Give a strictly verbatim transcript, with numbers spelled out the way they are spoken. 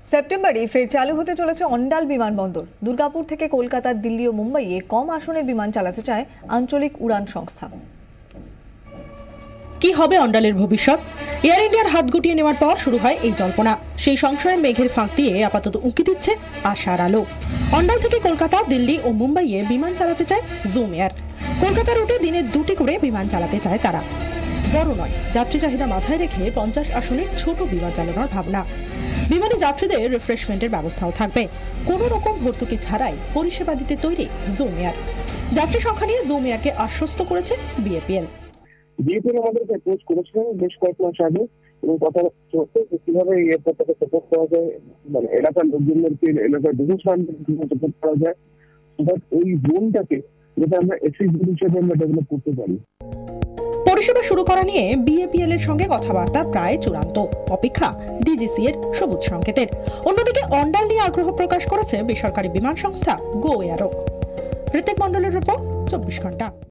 সেপ্টেম্বরে ফের চালু হতে চলেছে অন্ডাল বিমানবন্দর। দুর্গাপুর থেকে কলকাতা, দিল্লি ও মুম্বাইয়ে কম আসনের বিমান চালাতে চায় আঞ্চলিক উড়ান সংস্থা। কি হবে অন্ডালের ভবিষ্যৎ? এয়ার ইন্ডিয়ার হাত গুটিয়ে নেওয়ার পর শুরু হয় এই জল্পনা। সেই সংশয়ের মেঘের ফাঁক দিয়ে আপাতত উঁকি দিচ্ছে আশার আলো। অন্ডাল থেকে কলকাতা, দিল্লি ও মুম্বাইয়ে বিমান চালাতে চায় জুম এয়ার। কলকাতা রুটে দিনে দুটি করে বিমান চালাতে চায় তারা। বড় নয়, যাত্রী চাহিদা মাথায় রেখে পঞ্চাশ আসনের ছোট বিমান চালানোর ভাবনা। বিমানে যাত্রীদের রিফ্রেশমেন্টের ব্যবস্থাও থাকবে। কোনো রকম ভর্তুকি ছাড়াই পরিষেবা দিতে তৈরি জুম এয়ার। যাত্রী সংখ্যা নিয়ে জুম এয়ারকে আশ্বস্ত করেছে বিএপিএল। বিএপিএল আমাদেরকে অ্যাপ্রোচ করেছিলেন বেশ কয়েক মাস আগে এবং কথা চলছে যে কিভাবে এই এয়ারপোর্টটাকে সাপোর্ট করা যায়, মানে এলাকার লোকজনদেরকে এলাকার বিজনেস ম্যানদেরকে সাপোর্ট করা যায়, বাট ওই জোনটাকে যেটা আমরা এসি জোন হিসেবে আমরা ডেভেলপ করতে পারি। পরিষেবা শুরু করা নিয়ে বিএপিএল এর সঙ্গে কথাবার্তা প্রায় চূড়ান্ত। অপেক্ষা ডিজিসি এর সবুজ সংকেতের। অন্যদিকে অন্ডাল নিয়ে আগ্রহ প্রকাশ করেছে বেসরকারি বিমান সংস্থা গো এয়ারও। ঋত্বিক মণ্ডলের রিপোর্ট, চব্বিশ ঘন্টা।